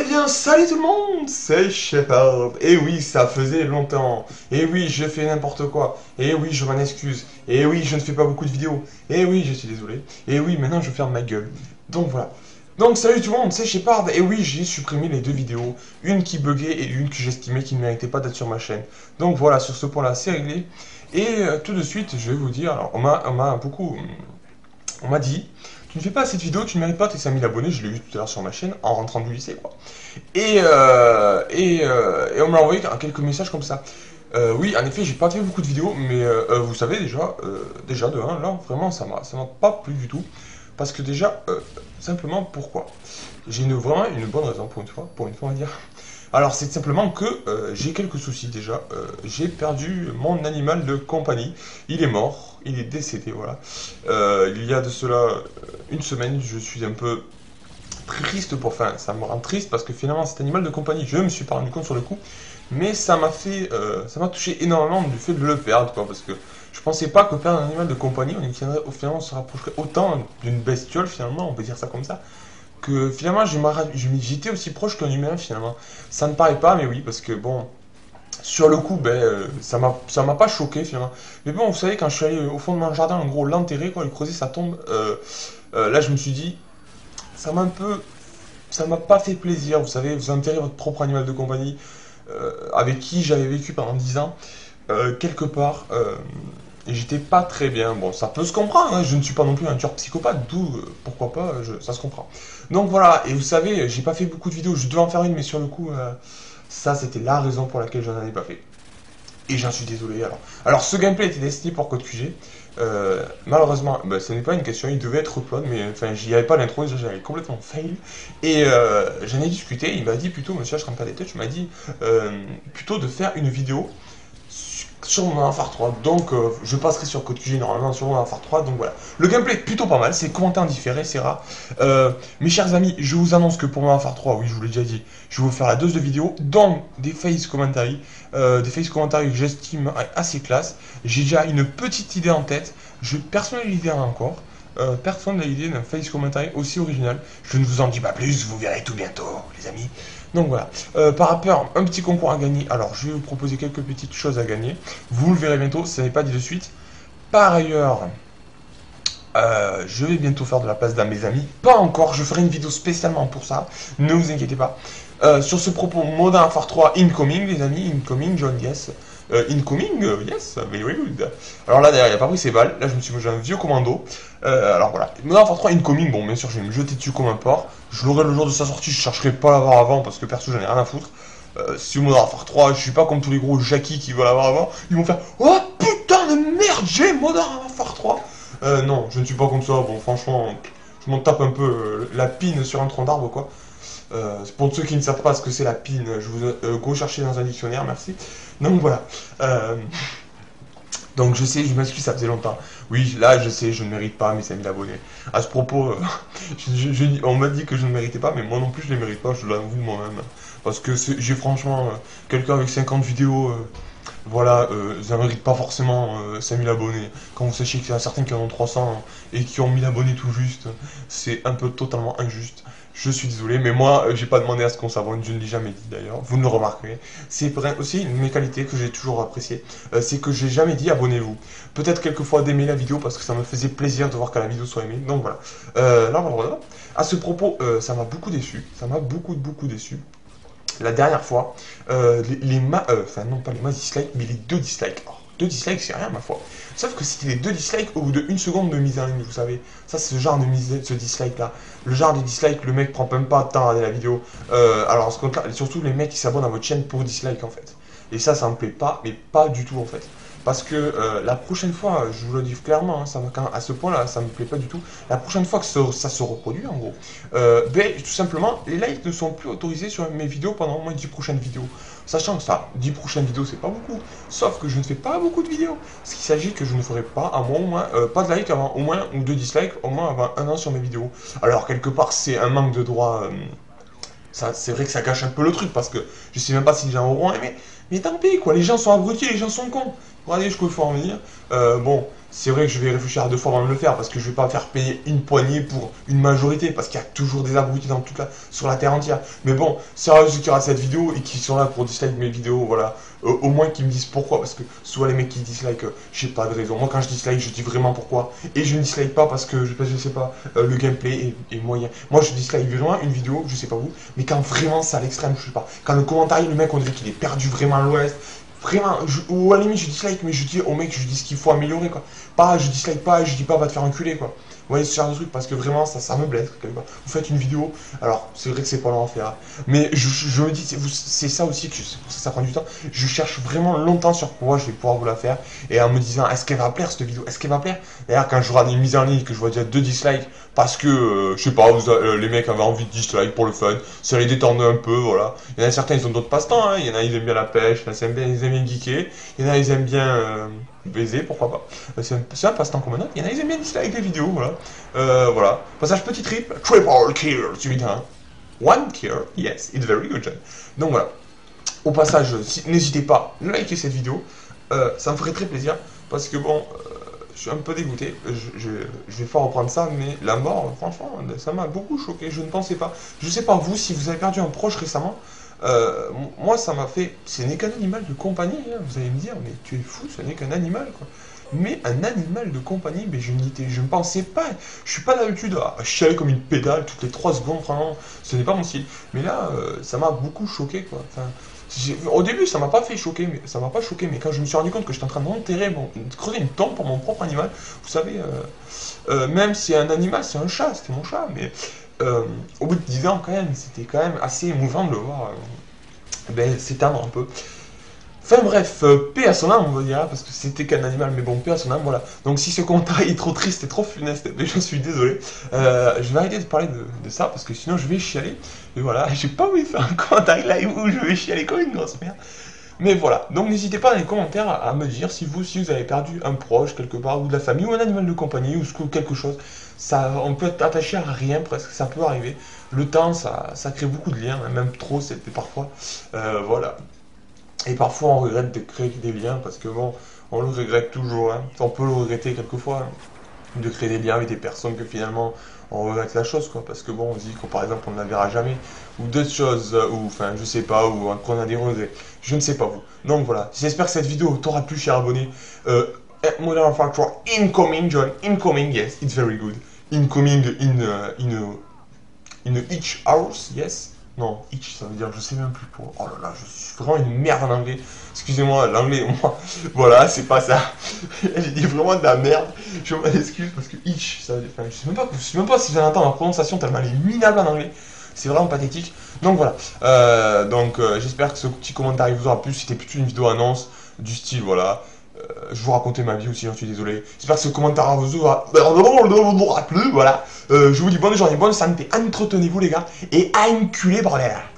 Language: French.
bien, salut tout le monde, c'est Shepard. Et oui, ça faisait longtemps. Et oui, je fais n'importe quoi. Et oui, je m'en excuse. Et oui, je ne fais pas beaucoup de vidéos. Et oui, je suis désolé. Et oui, maintenant je ferme ma gueule. Donc voilà. Donc salut tout le monde, c'est Shepard. Et oui, j'ai supprimé les deux vidéos. Une qui buguait et une que j'estimais qui ne méritait pas d'être sur ma chaîne. Donc voilà, sur ce point-là, c'est réglé. Et tout de suite, je vais vous dire, alors on m'a dit, tu ne fais pas cette vidéo, tu ne mérites pas tes 5000 abonnés, je l'ai vu tout à l'heure sur ma chaîne, en rentrant du lycée, quoi. Et on m'a envoyé quelques messages comme ça. Oui, en effet, j'ai pas fait beaucoup de vidéos, mais vous savez déjà de 1, là, vraiment, ça m'a pas plu du tout. Parce que déjà, simplement, pourquoi? J'ai vraiment une bonne raison pour une fois, on va dire. Alors, c'est simplement que j'ai quelques soucis déjà. J'ai perdu mon animal de compagnie. Il est mort, il est décédé, voilà. Il y a de cela une semaine, je suis un peu triste pour. Enfin, ça me rend triste parce que finalement, cet animal de compagnie, je me suis pas rendu compte sur le coup. Mais ça m'a touché énormément du fait de le perdre, quoi. Parce que je pensais pas que perdre un animal de compagnie, on y tiendrait, au final, on se rapprocherait autant d'une bestiole, finalement, on peut dire ça comme ça que finalement j'étais aussi proche qu'un humain finalement. Ça ne paraît pas, mais oui, parce que bon, sur le coup, ça m'a pas choqué finalement. Mais bon, vous savez, quand je suis allé au fond de mon jardin, en gros, l'enterrer, quoi, le creuser sa tombe, là je me suis dit, ça m'a un peu, ça m'a pas fait plaisir, vous savez, vous enterrez votre propre animal de compagnie, avec qui j'avais vécu pendant 10 ans, quelque part. Et j'étais pas très bien. Bon, ça peut se comprendre, hein, je ne suis pas non plus un tueur psychopathe, d'où pourquoi pas, ça se comprend. Donc voilà, et vous savez, j'ai pas fait beaucoup de vidéos, je devais en faire une, mais sur le coup, ça c'était la raison pour laquelle je n'en ai pas fait. Et j'en suis désolé alors. Alors ce gameplay était destiné pour Code QG. Malheureusement, ce n'est pas une question, il devait être upload, mais enfin j'y avais pas l'intro, déjà j'avais complètement fail. Et j'en ai discuté, il m'a dit plutôt, monsieur H34 des Touch, m'a dit plutôt de faire une vidéo sur mon Phare 3, donc je passerai sur Code QG normalement sur mon Phare 3, donc voilà. Le gameplay est plutôt pas mal, c'est commenté en différé, c'est rare. Mes chers amis, je vous annonce que pour mon Phare 3, oui je vous l'ai déjà dit, je vais vous faire la dose de vidéos, dans des face commentary, que j'estime assez classe. J'ai déjà une petite idée en tête, personne n'a l'idée encore. Personne n'a l'idée d'un face commentary aussi original. Je ne vous en dis pas plus, vous verrez tout bientôt, les amis. Donc voilà. Par rapport, un petit concours à gagner. Alors, je vais vous proposer quelques petites choses à gagner. Vous le verrez bientôt, ça n'est pas dit de suite. Par ailleurs, je vais bientôt faire de la place dans mes amis. Pas encore, je ferai une vidéo spécialement pour ça. Ne vous inquiétez pas. Sur ce propos, Modern Warfare 3 incoming, les amis. Incoming, John, yes. Incoming, yes, very good. Alors là, d'ailleurs, il n'y a pas pris ses balles. Là, je me suis mangé un vieux commando. Alors voilà. Modern Warfare 3 incoming, bon, bien sûr, je vais me jeter dessus comme un porc. Je l'aurai le jour de sa sortie, je chercherai pas à l'avoir avant parce que perso, j'en ai rien à foutre. Si Modern Warfare 3, je suis pas comme tous les gros Jackie qui veulent l'avoir avant. Ils vont faire oh putain de merde, j'ai Modern Warfare 3. Non, je ne suis pas comme ça. Bon, franchement, je m'en tape un peu la pine sur un tronc d'arbre, quoi. Pour ceux qui ne savent pas ce que c'est la pine, je vous go chercher dans un dictionnaire, merci. Donc voilà. Donc je sais, je m'excuse, ça faisait longtemps. Oui, là je sais, je ne mérite pas mes 5000 abonnés. À ce propos, on m'a dit que je ne méritais pas, mais moi non plus je ne les mérite pas, je l'avoue moi-même. Parce que j'ai franchement, quelqu'un avec 50 vidéos, voilà, ça ne mérite pas forcément 5000 abonnés. Quand vous sachez qu'il y en a certains qui en ont 300 et qui ont 1000 abonnés tout juste, c'est un peu totalement injuste. Je suis désolé, mais moi, j'ai pas demandé à ce qu'on s'abonne, je ne l'ai jamais dit d'ailleurs, vous ne le remarquerez. C'est aussi une de mes qualités que j'ai toujours appréciée, c'est que j'ai jamais dit abonnez-vous. Peut-être quelquefois d'aimer la vidéo parce que ça me faisait plaisir de voir que la vidéo soit aimée, donc voilà. Là, voilà. À ce propos, ça m'a beaucoup déçu, ça m'a beaucoup déçu. La dernière fois, enfin non pas les mass dislikes, mais les 2 dislikes. Alors, 2 dislikes, c'est rien ma foi. Sauf que c'était les 2 dislikes au bout de 1 seconde de mise en ligne, vous savez. Ça, c'est ce genre de ce dislike là. Le genre de dislike, le mec prend même pas de temps à regarder la vidéo. Alors, en ce compte-là, surtout les mecs qui s'abonnent à votre chaîne pour dislike en fait. Et ça me plaît pas, mais pas du tout en fait. Parce que la prochaine fois, je vous le dis clairement, hein, à ce point-là, ça me plaît pas du tout. La prochaine fois que ça se reproduit, en gros, tout simplement, les likes ne sont plus autorisés sur mes vidéos pendant au moins 10 prochaines vidéos. Sachant que ça, 10 prochaines vidéos, c'est pas beaucoup. Sauf que je ne fais pas beaucoup de vidéos. Ce qui s'agit que je ne ferai pas, à moi au moins, pas de like avant au moins, ou 2 dislikes, au moins avant 1 an sur mes vidéos. Alors, quelque part, c'est un manque de droit. C'est vrai que ça gâche un peu le truc parce que je sais même pas si les gens auront aimé. Mais tant pis quoi, les gens sont abrutis, les gens sont cons. Regardez, je peux en venir. Bon, c'est vrai que je vais réfléchir à deux fois avant de le faire, parce que je vais pas faire payer une poignée pour une majorité, parce qu'il y a toujours des abrutis dans toute sur la terre entière. Mais bon, sérieux, ceux qui regardent cette vidéo et qui sont là pour dislike mes vidéos, voilà, au moins qu'ils me disent pourquoi, parce que souvent les mecs qui dislike, j'ai pas de raison. Moi quand je dislike, je dis vraiment pourquoi, et je ne dislike pas parce que je sais pas, le gameplay est moyen. Moi je dislike vraiment une vidéo, je sais pas vous, mais quand vraiment c'est à l'extrême, je sais pas, quand le commentaire, le mec on dirait qu'il est perdu vraiment à l'ouest. Vraiment, ou à la limite je dislike, mais je dis au mec, je dis ce qu'il faut améliorer, quoi. Pas, je dislike pas et je dis pas va te faire enculer, quoi. Vous voyez ce genre de truc, parce que vraiment ça me blesse quelque part. Vous faites une vidéo, alors c'est vrai que c'est pas long à faire, mais je me dis, c'est ça aussi, c'est pour ça que ça prend du temps. Je cherche vraiment longtemps sur quoi je vais pouvoir vous la faire, et en me disant, est-ce qu'elle va plaire cette vidéo, est-ce qu'elle va plaire. D'ailleurs, quand je regarde une mise en ligne, que je vois déjà 2 dislikes, parce que, je sais pas, les mecs avaient envie de dislike pour le fun, ça les détendait un peu, voilà. Il y en a certains, ils ont d'autres passe-temps, hein. Il y en a, ils aiment bien la pêche, il y en a, ils aiment bien geeker, il y en a, ils aiment bien baiser, pourquoi pas. C'est un passe-temps comme un autre. Il y en a, ils aiment bien dislike les vidéos, voilà. Voilà. Passage petit triple kill, suivi d'un one kill, yes, it's very good, John. Donc voilà. Au passage, n'hésitez pas à liker cette vidéo, ça me ferait très plaisir, parce que bon, je suis un peu dégoûté, je vais pas reprendre ça, mais la mort, franchement, ça m'a beaucoup choqué, je ne pensais pas. Je sais pas vous, si vous avez perdu un proche récemment, moi ça m'a fait, ce n'est qu'un animal de compagnie, hein. Vous allez me dire, mais tu es fou, ce n'est qu'un animal, quoi. Mais un animal de compagnie, mais je ne pensais pas, je suis pas d'habitude à chialer comme une pédale toutes les 3 secondes, vraiment, ce n'est pas mon style. Mais là, ça m'a beaucoup choqué, quoi. Enfin, au début, ça m'a pas fait choquer, mais ça m'a pas choqué, mais quand je me suis rendu compte que j'étais en train d'enterrer, de creuser une tombe pour mon propre animal, vous savez, même si un animal, c'est un chat, c'était mon chat, mais au bout de 10 ans, quand même, c'était quand même assez émouvant de le voir s'éteindre un peu. Enfin bref, paix à son âme, on va dire, parce que c'était qu'un animal, mais bon, paix à son âme, voilà. Donc si ce commentaire est trop triste et trop funeste, je suis désolé. Je vais arrêter de parler de ça, parce que sinon je vais chialer. Et voilà, j'ai pas envie de faire un commentaire live où je vais chialer comme une grosse merde. Mais voilà, donc n'hésitez pas dans les commentaires à me dire si vous avez perdu un proche quelque part, ou de la famille, ou un animal de compagnie, ou quelque chose. Ça, on peut être attaché à rien presque, ça peut arriver. Le temps, ça crée beaucoup de liens, hein, même trop, c'était parfois. Voilà. Et parfois on regrette de créer des liens parce que bon, on le regrette toujours, hein. On peut le regretter quelquefois, hein, de créer des liens avec des personnes que finalement on regrette la chose, quoi. Parce que bon, on se dit que par exemple on ne la verra jamais, ou d'autres choses, ou enfin je sais pas, ou qu'on a des regrets. Je ne sais pas vous. Donc voilà, j'espère que cette vidéo t'aura plu, cher abonné. Modern Warfare 3 incoming, John, incoming, yes, it's very good. Incoming in each house, yes. Non, each, ça veut dire, je sais même plus pour. Oh là là, je suis vraiment une merde en anglais. Excusez-moi, l'anglais, moi, voilà, c'est pas ça. J'ai dit vraiment de la merde. Je m'en excuse parce que each, ça veut dire. Enfin, je sais même pas si j'entends la prononciation tellement elle est minable en anglais. C'est vraiment pathétique. Donc voilà. J'espère que ce petit commentaire vous aura plu. C'était plutôt une vidéo annonce du style, voilà. Je vous racontais ma vie aussi, j'en suis désolé. J'espère que ce commentaire vous aura plu, voilà. Je vous dis bonne journée, bonne santé, entretenez-vous les gars, et à enculer bordel.